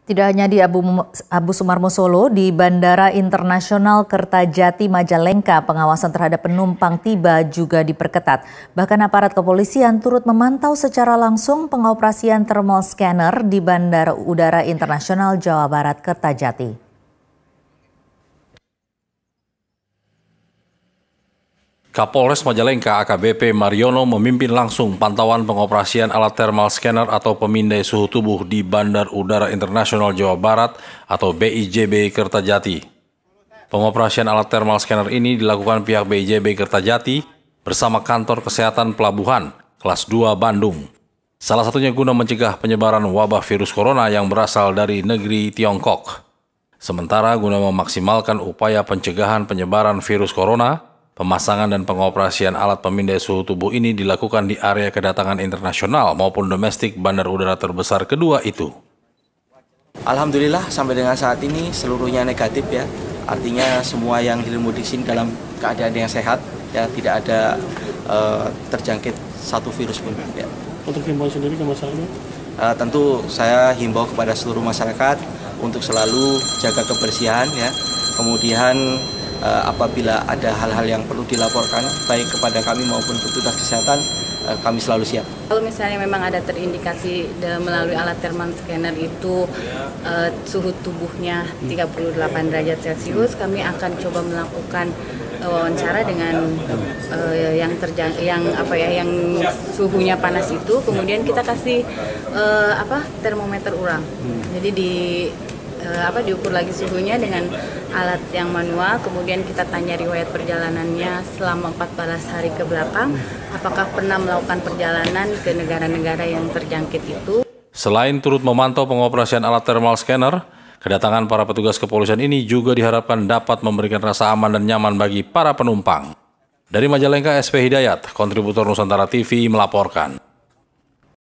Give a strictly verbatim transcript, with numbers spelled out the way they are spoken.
Tidak hanya di Abu, Abu Sumarmo Solo, di Bandara Internasional Kertajati Majalengka, pengawasan terhadap penumpang tiba juga diperketat. Bahkan aparat kepolisian turut memantau secara langsung pengoperasian thermal scanner di Bandara Udara Internasional Jawa Barat Kertajati. Kapolres Majalengka A K B P Mariono memimpin langsung pantauan pengoperasian alat thermal scanner atau pemindai suhu tubuh di Bandar Udara Internasional Jawa Barat atau B I J B Kertajati. Pengoperasian alat thermal scanner ini dilakukan pihak B I J B Kertajati bersama Kantor Kesehatan Pelabuhan Kelas dua Bandung. Salah satunya guna mencegah penyebaran wabah virus corona yang berasal dari negeri Tiongkok. Sementara guna memaksimalkan upaya pencegahan penyebaran virus corona, pemasangan dan pengoperasian alat pemindai suhu tubuh ini dilakukan di area kedatangan internasional maupun domestik bandar udara terbesar kedua itu. Alhamdulillah sampai dengan saat ini seluruhnya negatif ya. Artinya semua yang hilir mudik sini dalam keadaan yang sehat ya, tidak ada uh, terjangkit satu virus pun ya. Untuk himbauan sendiri ke masyarakat? Uh, tentu saya himbau kepada seluruh masyarakat untuk selalu jaga kebersihan ya. Kemudian Uh, apabila ada hal-hal yang perlu dilaporkan baik kepada kami maupun petugas kesehatan, uh, kami selalu siap. Kalau misalnya memang ada terindikasi melalui alat thermal scanner itu uh, suhu tubuhnya tiga puluh delapan derajat Celcius, kami akan coba melakukan uh, wawancara dengan uh, yang terjang yang apa ya yang suhunya panas itu, kemudian kita kasih uh, apa termometer ulang. Jadi di apa diukur lagi suhunya dengan alat yang manual, kemudian kita tanya riwayat perjalanannya selama empat belas hari ke belakang, apakah pernah melakukan perjalanan ke negara-negara yang terjangkit itu. Selain turut memantau pengoperasian alat thermal scanner, kedatangan para petugas kepolisian ini juga diharapkan dapat memberikan rasa aman dan nyaman bagi para penumpang. Dari Majalengka, S P Hidayat, kontributor Nusantara T V melaporkan.